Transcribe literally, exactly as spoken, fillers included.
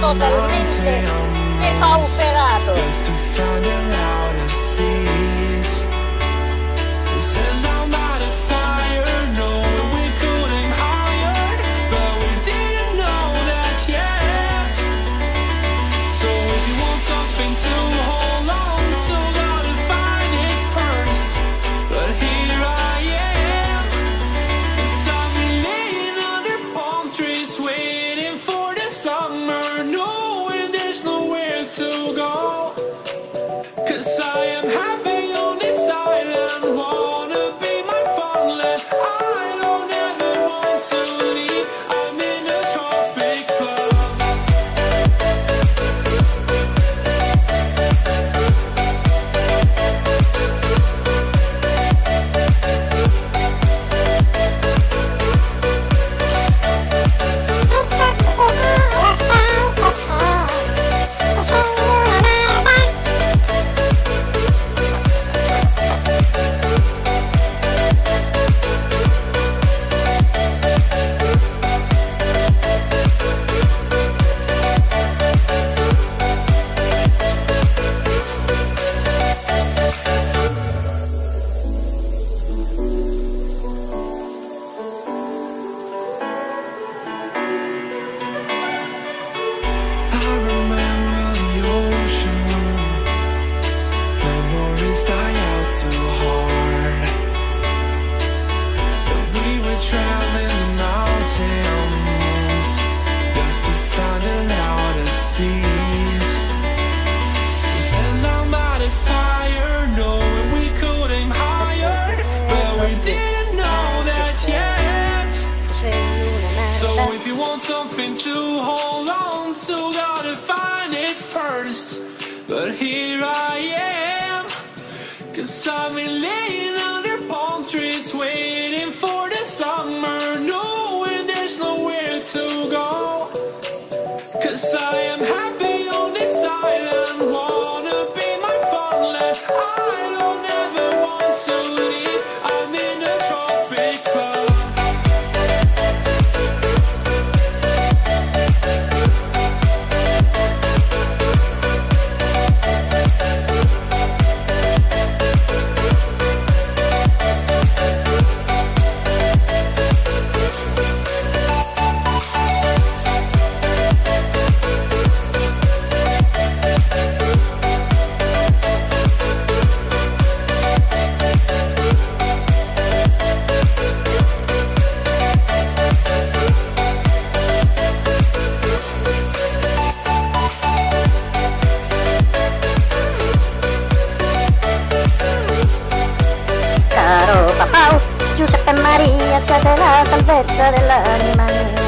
totalmente depauperato. Something to hold on to, gotta find it first. But here I am, cause I've been laying under palm trees, waiting for the summer, knowing there's nowhere to go. Cause I am happy on this island, wanna be my farmland. I don't ever want to leave, I'm in a tropic club. Caro papà, Giuseppe e Maria, siete la salvezza dell'anima mia.